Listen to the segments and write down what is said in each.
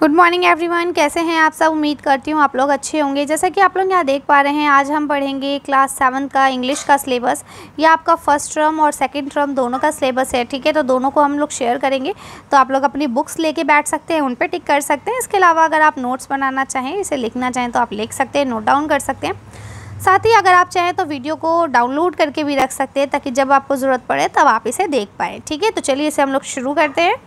Good morning everyone, कैसे हैं आप सब। उम्मीद करती हूँ आप लोग अच्छे होंगे। जैसा कि आप लोग यहाँ देख पा रहे हैं, आज हम पढ़ेंगे क्लास 7 का इंग्लिश का सिलेबस। यह आपका फर्स्ट टर्म और सेकंड टर्म दोनों का सिलेबस है, ठीक है। तो दोनों को हम लोग शेयर करेंगे, तो आप लोग अपनी बुक्स लेके बैठ सकते हैं, उन पर टिक कर सकते हैं। इसके अलावा अगर आप नोट्स बनाना चाहें, इसे लिखना चाहें तो आप लिख सकते हैं, नोट डाउन कर सकते हैं। साथ ही अगर आप चाहें तो वीडियो को डाउनलोड करके भी रख सकते हैं, ताकि जब आपको ज़रूरत पड़े तब आप इसे देख पाएँ, ठीक है। तो चलिए इसे हम लोग शुरू करते हैं।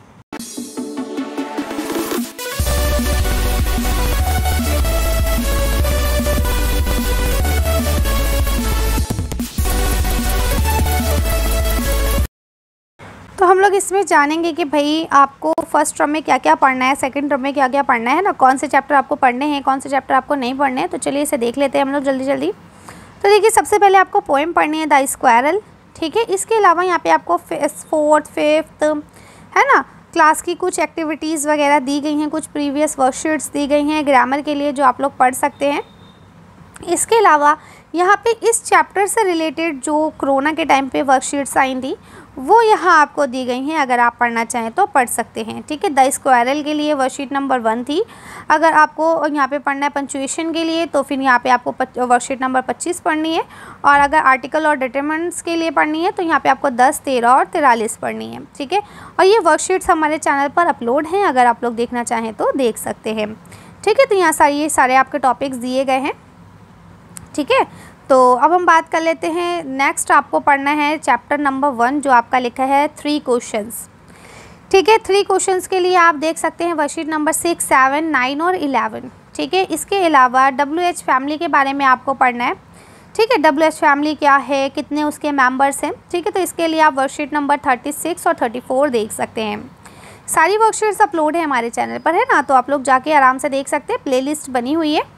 तो हम लोग इसमें जानेंगे कि भाई आपको फर्स्ट टर्म में क्या क्या पढ़ना है, सेकंड टर्म में क्या क्या पढ़ना है ना, कौन से चैप्टर आपको पढ़ने हैं, कौन से चैप्टर आपको नहीं पढ़ने हैं। तो चलिए इसे देख लेते हैं हम लोग जल्दी जल्दी। तो देखिए, सबसे पहले आपको पोएम पढ़नी है द स्क्वायरल, ठीक है। इसके अलावा यहाँ पे आपको फोर्थ फिफ्थ है ना क्लास की कुछ एक्टिविटीज़ वगैरह दी गई हैं, कुछ प्रीवियस वर्कशीट्स दी गई हैं ग्रामर के लिए, जो आप लोग पढ़ सकते हैं। इसके अलावा यहाँ पे इस चैप्टर से रिलेटेड जो कोरोना के टाइम पे वर्कशीट्स आई थी, वो यहाँ आपको दी गई हैं। अगर आप पढ़ना चाहें तो पढ़ सकते हैं, ठीक है। द स्क्वायरल के लिए वर्कशीट नंबर 1 थी। अगर आपको यहाँ पे पढ़ना है पंक्चुएशन के लिए, तो फिर यहाँ पे आपको वर्कशीट नंबर 25 पढ़नी है। और अगर आर्टिकल और डिटरमिनेंट्स के लिए पढ़नी है, तो यहाँ पे आपको 10, 13 और 43 पढ़नी है, ठीक है। और ये वर्कशीट्स हमारे चैनल पर अपलोड हैं, अगर आप लोग देखना चाहें तो देख सकते हैं, ठीक है। तो यहाँ ये सारे आपके टॉपिक्स दिए गए हैं, ठीक है। तो अब हम बात कर लेते हैं। नेक्स्ट आपको पढ़ना है चैप्टर नंबर 1, जो आपका लिखा है 3 क्वेश्चंस, ठीक है। 3 क्वेश्चंस के लिए आप देख सकते हैं वर्कशीट नंबर 6, 7, 9 और 11, ठीक है। इसके अलावा WH फैमिली के बारे में आपको पढ़ना है, ठीक है। WH फैमिली क्या है, कितने उसके मेंबर्स हैं, ठीक है। तो इसके लिए आप वर्कशीट नंबर 36 और 34 देख सकते हैं। सारी वर्कशीट्स अपलोड है हमारे चैनल पर, है ना, तो आप लोग जाके आराम से देख सकते हैं, प्लेलिस्ट बनी हुई है।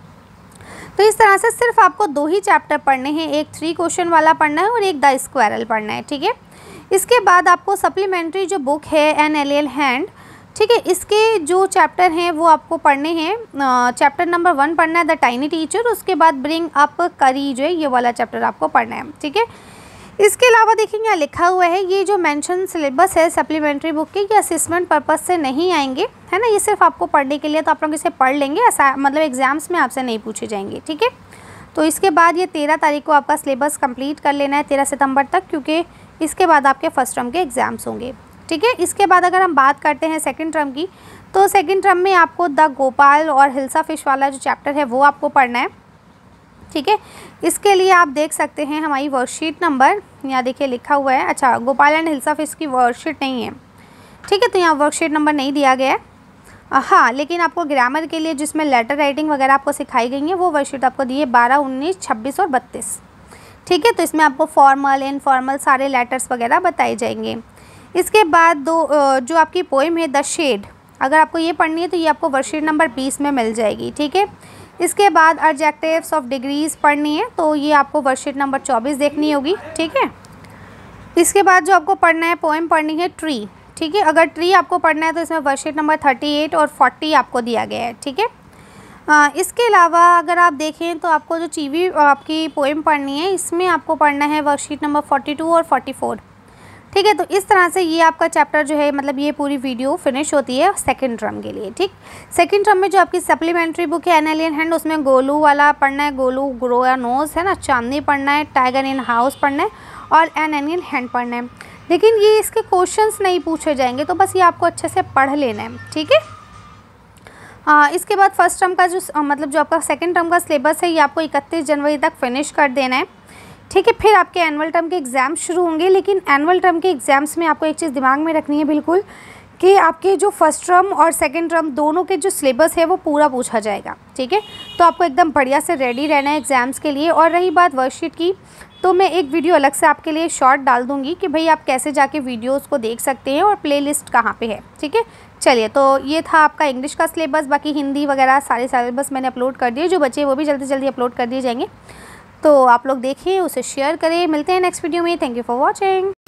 तो इस तरह से सिर्फ आपको 2 ही चैप्टर पढ़ने हैं, एक 3 क्वेश्चन वाला पढ़ना है और एक द स्क्वायरल पढ़ना है, ठीक है। इसके बाद आपको सप्लीमेंट्री जो बुक है NLL हैंड, ठीक है, इसके जो चैप्टर हैं वो आपको पढ़ने हैं। चैप्टर नंबर 1 पढ़ना है द टाइनी टीचर, उसके बाद ब्रिंग अप करी जो है, ये वाला चैप्टर आपको पढ़ना है, ठीक है। इसके अलावा देखिए यहाँ लिखा हुआ है, ये जो मेंशन सिलेबस है सप्लीमेंट्री बुक के, ये असेसमेंट पर्पस से नहीं आएंगे, है ना, ये सिर्फ आपको पढ़ने के लिए। तो आप लोग इसे पढ़ लेंगे, मतलब एग्जाम्स में आपसे नहीं पूछे जाएंगे, ठीक है। तो इसके बाद ये 13 तारीख को आपका सिलेबस कंप्लीट कर लेना है, 13 सितंबर तक, क्योंकि इसके बाद आपके फर्स्ट टर्म के एग्ज़ाम्स होंगे, ठीक है। इसके बाद अगर हम बात करते हैं सेकेंड टर्म की, तो सेकेंड टर्म में आपको द गोपाल और हिल्सा फिश वाला जो चैप्टर है वो आपको पढ़ना है, ठीक है। इसके लिए आप देख सकते हैं हमारी वर्कशीट नंबर, यहाँ देखिए लिखा हुआ है, अच्छा गोपाल एंड हिल्सा फिश की वर्कशीट नहीं है, ठीक है। तो यहाँ वर्कशीट नंबर नहीं दिया गया है, हाँ, लेकिन आपको ग्रामर के लिए जिसमें लेटर राइटिंग वगैरह आपको सिखाई गई है, वो वर्कशीट आपको दी है 12, 19, 26 और 32, ठीक है। तो इसमें आपको फॉर्मल इनफॉर्मल सारे लेटर्स वगैरह बताए जाएंगे। इसके बाद जो आपकी पोएम है द शेड, अगर आपको ये पढ़नी है तो ये आपको वर्कशीट नंबर 20 में मिल जाएगी, ठीक है। इसके बाद एडजेक्टिव्स ऑफ डिग्रीज पढ़नी है, तो ये आपको वर्कशीट नंबर 24 देखनी होगी, ठीक है। इसके बाद जो आपको पढ़ना है पोएम पढ़नी है ट्री, ठीक है। अगर ट्री आपको पढ़ना है तो इसमें वर्कशीट नंबर 38 और 40 आपको दिया गया है, ठीक है। इसके अलावा अगर आप देखें तो आपको जो चीवी आपकी पोएम पढ़नी है, इसमें आपको पढ़ना है वर्कशीट नंबर 42 और 44, ठीक है। तो इस तरह से ये आपका चैप्टर जो है, मतलब ये पूरी वीडियो फिनिश होती है सेकंड टर्म के लिए, ठीक। सेकंड टर्म में जो आपकी सप्लीमेंट्री बुक है NLL हैंड, उसमें गोलू वाला पढ़ना है, गोलू ग्रो या नोज, है ना, चांदनी पढ़ना है, टाइगर इन हाउस पढ़ना है और NLL हैंड पढ़ना है। लेकिन ये इसके क्वेश्चंस नहीं पूछे जाएंगे, तो बस ये आपको अच्छे से पढ़ लेना है, ठीक है। इसके बाद फर्स्ट टर्म का जो मतलब जो आपका सेकंड टर्म का सिलेबस है, ये आपको 31 जनवरी तक फिनिश कर देना है, ठीक है। फिर आपके एनुअल टर्म के एग्ज़ाम शुरू होंगे, लेकिन एनुअल टर्म के एग्ज़ाम्स में आपको एक चीज़ दिमाग में रखनी है बिल्कुल, कि आपके जो फर्स्ट टर्म और सेकंड टर्म दोनों के जो सिलेबस है वो पूरा पूछा जाएगा, ठीक है। तो आपको एकदम बढ़िया से रेडी रहना है एग्ज़ाम्स के लिए। और रही बात वर्कशीट की, तो मैं एक वीडियो अलग से आपके लिए शॉर्ट डाल दूँगी कि भाई आप कैसे जाके वीडियोज़ को देख सकते हैं और प्लेलिस्ट कहाँ पे है, ठीक है। चलिए, तो ये था आपका इंग्लिश का सिलेबस। बाकी हिंदी वगैरह सारे सिलेबस मैंने अपलोड कर दिए, जो बचे वो भी जल्दी जल्दी अपलोड कर दिए जाएंगे। तो आप लोग देखिए, उसे शेयर करें। मिलते हैं नेक्स्ट वीडियो में। Thank you for watching.